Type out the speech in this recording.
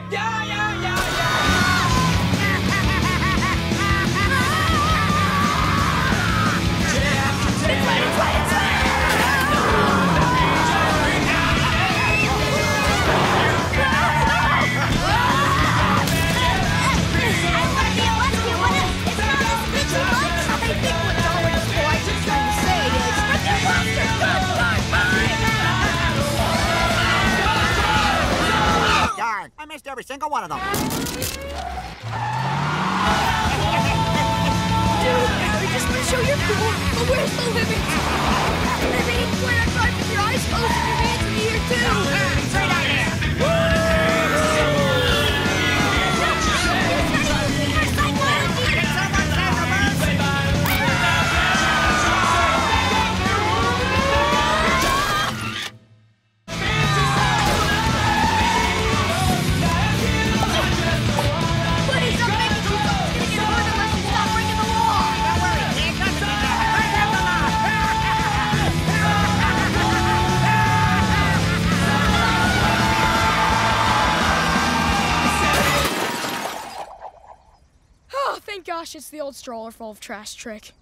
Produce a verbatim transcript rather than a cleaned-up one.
Yeah, yeah, yeah, yeah! It's right, it's right, it's right! Darn, I missed every single one of them. Dude, I just want to show you're cool, but where's the limit? I mean, why not drive with your eyes closed and your hands in the air, too? Great idea! Thank gosh it's the old stroller full of trash trick.